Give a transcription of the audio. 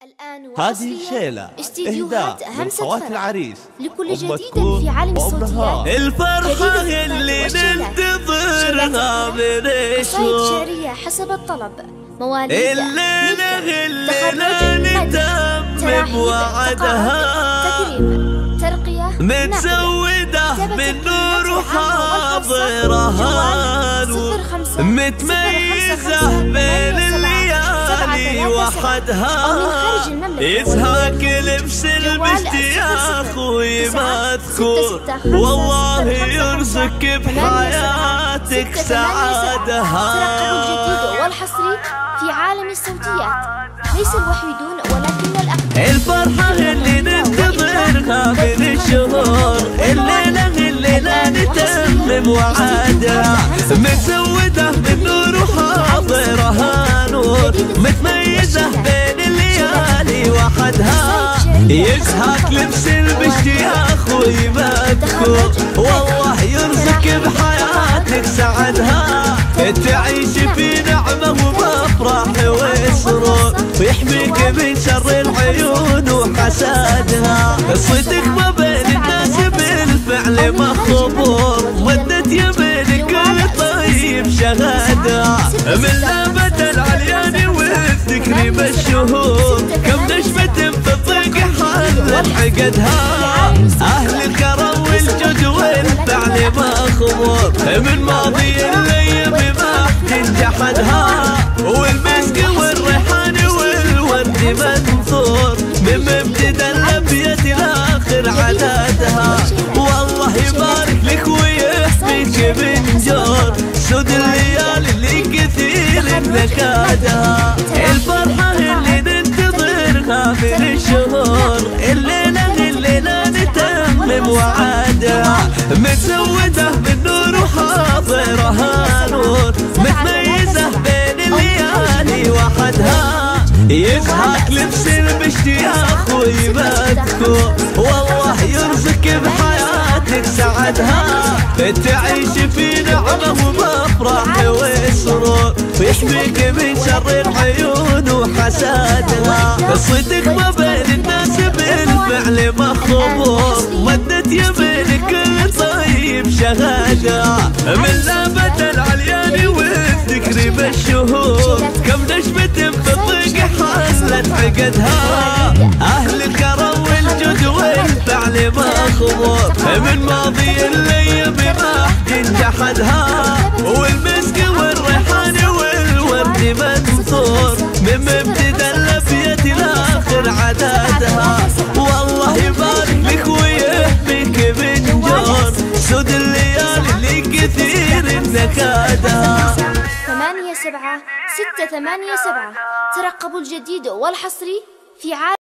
هذه شيلة إهداء من خوات العريس لكل جديد في عالم الصوتيات. الفرحة اللي ننتظرها من قصائد شعرية حسب الطلب، مواليد الليلة نتمم وعدها، ترقية متزودة من نور وحاضرها، متميزة بين الليالي وحدها، يزهق لبس الاشتياق ويمذكر، والله يرزقك بحياتك سعادها. ترقبوا الجديد والحصري في عالم الصوتيات، ليس الوحيدون ولكن الأقدم. الفرحة اللي ننتظرها من الشهور، الليلة نتمم وعدها، متزودة من نور وحاضرها نور، متميزة بين الليالي وحدها، يزهق لبس باشتياق ويمذكر، والله يرزقك بحياتك سعدها، تعيش في نعمة ومفرح وسرور، ويحميك من شر العيون وحسادها، صدق ما بين الناس بالفعل مخبور، مدت يمينك طيب شهادها، من لابد العليان والذكر بالشهور، كم نجمة في الضيق حلت عقدها، أهل الكرم والجود والفعل مخبور، من ماضي الليل ما تنجحدها، والمسك والريحان والورد منثور، من مبتدى الابيات لاخر عددها، والله يبارك لك ويحميك من جور، سود الليالي اللي كثير نكادها. الفرحة اللي ننتظرها من الشهور، الليلة نتمم وعدها، متزودة من نور وحاضرها نور، متميزة بين الليالي وحدها، يزهق لبس باشتياق ويمذكر، والله يرزقك بحياتك سعدها، تعيش في نعمة ومفرح وسرور، ويحميك من شر العيون وحسادها، صدق ما بين الناس بالفعل مخبور، مدت يمينك طيب شهادها، من لابد العليان والذكر بالشهور، كم نجمة في الضيق حلت عقدها، أهل الكرم والجود والفعل مخبور، من ماضي الليل ما تنجحدها، والمسك والريحان والورد منثور، من مبتدى الابيات لاخر عددها، والله يبارك لك ويحميك من جور، سود الليالي اللي كثير نكادها. 876 ترقبوا الجديد والحصري في عالم